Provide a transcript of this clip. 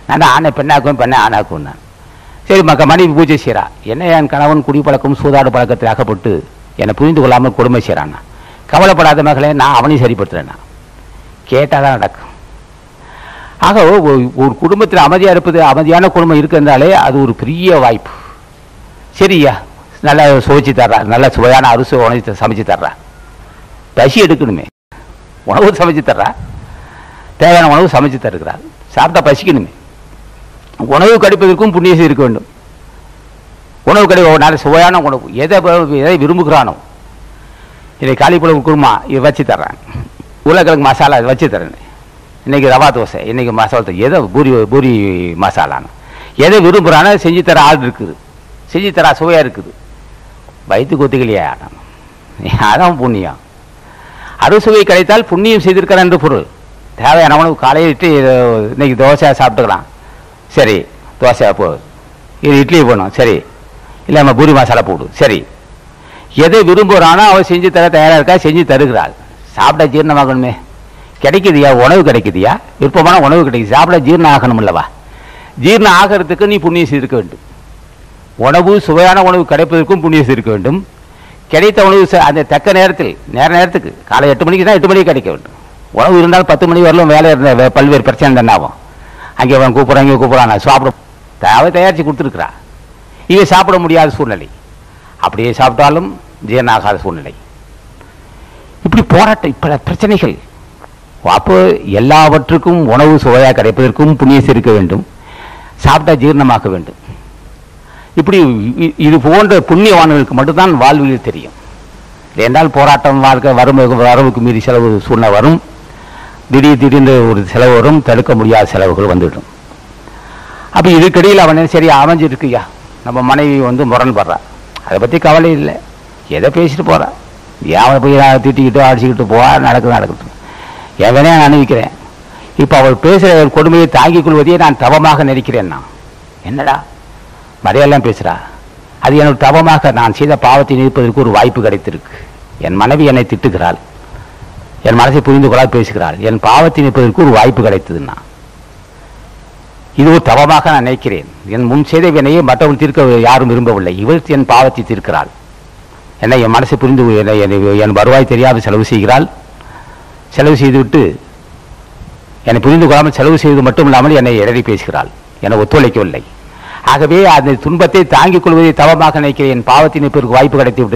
நான் ஆணை பெண்ணாக்குவேன், பெண்ணை ஆணாக்குவேன் நான். சரி மனைவி பூஜை செய்கிறா. என்ன என் கணவன் குடிப்பழக்கம் சூதாடு பழக்கத்தில் அகப்பட்டு என்னை புரிந்து கொள்ளாமல் கொடுமை செய்கிறான். கவலைப்படாத மகளே, நான் அவனையும் சரிப்படுத்துறேன். கேட்டால் தான் நடக்கும். ஆக ஒரு குடும்பத்தில் அமைதியாக இருப்பது, அமைதியான குடும்பம் இருக்கிறதாலே அது ஒரு பெரிய வாய்ப்பு. சரியா, நல்லா சுவைச்சு தர்றா, நல்ல சுவையான அரிசி உணவு சமைச்சு தர்றா. பசி எடுக்கணுமே, உணவு சமைச்சு தர்றா, தேவையான உணவு சமைச்சு தருகிறார். சாப்பிட்டா பசிக்கணுமே. உணவு கிடைப்பதற்கும் புண்ணியம் இருக்க வேண்டும். உணவு நல்ல சுவையான உணவு, எதை விரும்புகிறானோ. இதை காலிப்பழம் குருமா இதை வச்சு தர்றேன், உருளைக்கிழங்கு மசாலா இதை வச்சு தரேன், இன்றைக்கி ரவா தோசை, இன்றைக்கி மசாலா, எதை பூரி மசாலான்னு எதை விரும்புகிறானோ செஞ்சு தர ஆள் இருக்குது, செஞ்சு தர சுவையாக இருக்குது. வயிற்று கொத்துக்கலையா, அதான் புண்ணியம். அறுசுவை கிடைத்தால் புண்ணியம் செய்திருக்கிறான் என்று பொருள். தேவையான உணவு காலையில் இட்லி, இன்றைக்கி தோசை சாப்பிட்டுக்கலாம், சரி தோசை போ, இது இட்லி போடணும், சரி இல்லை நம்ம பூரி மசாலா போடு, சரி. எதை விரும்புகிறானோ அவள் செஞ்சு தர தயாராக இருக்கா, செஞ்சு தருகிறாள். சாப்பிட ஜீரணமாகணுமே. கிடைக்குதியா உணவு, கிடைக்குதியா விருப்பமான உணவு கிடைக்குது, சாப்பிட ஜீரணம் ஆகணும் இல்லவா? ஜீரணம் ஆகிறதுக்கு நீ புண்ணியம் செய்திருக்க வேண்டும். உணவு சுவையான உணவு கிடைப்பதற்கும் புண்ணியம் செய்திருக்க வேண்டும். கிடைத்த உணவு அந்த தக்க நேரத்தில் நேரத்துக்கு காலை 8 மணிக்கு தான் 8 மணிக்கு கிடைக்க வேண்டும். உணவு இருந்தாலும் 10 மணி வரலும் வேலை இருந்த பல்வேறு பிரச்சனை தான் ஆகும். அங்கே அவன் கூப்பிட்றான், இங்கே கூப்பிட்றான், சாப்பிட தயாரித்து கொடுத்துருக்குறா. இவை சாப்பிட முடியாத சூழ்நிலை, அப்படியே சாப்பிட்டாலும் ஜீரணாகாத சூழ்நிலை. இப்படி போராட்டம், இப்ப பிரச்சனைகள். அப்போ எல்லாவற்றுக்கும் உணவு சுவையாக கிடைப்பதற்கும் புண்ணியம் இருக்க வேண்டும், சாப்பிட்டா ஜீரணமாக்க வேண்டும். இப்படி இது போன்ற புண்ணியவான்களுக்கு மட்டும்தான் வாழ்வில் தெரியும். என்றால் போராட்டம், வாழ்க்கை, வரவுக்கு மீறி செலவு சூழ்நிலை வரும், திடீர்னு ஒரு செலவு வரும், தடுக்க முடியாத செலவுகள் வந்துவிடும். அப்போ இதுக்கிடையில் அவன் சரி அமைஞ்சிருக்குயா, நம்ம மனைவி முரண்படுறா, அதை பற்றி கவலை இல்லை, எதை பேசிட்டு போகிறா, ஏன் போய் திட்டிக்கிட்டு அடிச்சுக்கிட்டு போவா, நடக்கட்டும், எவனே நான் அனுபவிக்கிறேன். இப்போ அவள் பேசுகிற கொடுமையை தாங்கிக் கொள்வதையே நான் தவமாக நினைக்கிறேன். நான் என்னடா மறையெல்லாம் பேசுகிறா, அது என்னோட தவமாக நான் செய்த பாவத்தை நீப்பதற்கு ஒரு வாய்ப்பு கிடைத்திருக்கு. என் மனைவி என்னை திட்டுகிறாள், என் மனசை புரிந்து கொள்ளாது பேசுகிறாள், என் பாவத்தை நீப்பதற்கு ஒரு வாய்ப்பு கிடைத்ததுன்னா இது ஒரு தவமாக நான் நினைக்கிறேன். என் முன் செய்த வினையை மற்றவர்கள் தீர்க்க யாரும் விரும்பவில்லை, இவள் என் பாவத்தை தீர்க்கிறாள். என்னை என் மனசை புரிந்து என் வருவாய் தெரியாத செலவு செய்கிறாள். செலவு செய்துவிட்டு என்னை புரிந்து கொள்ளாமல் செலவு செய்வது மட்டும் இல்லாமல் என்னை இடறி பேசுகிறாள், என்னை ஒத்துழைக்கவில்லை. ஆகவே அந்த துன்பத்தை தாங்கிக் கொள்வதை தவமாக நினைக்கிறேன். என் பாவத்தின் பிறகு வாய்ப்பு கிடைத்து விட்டு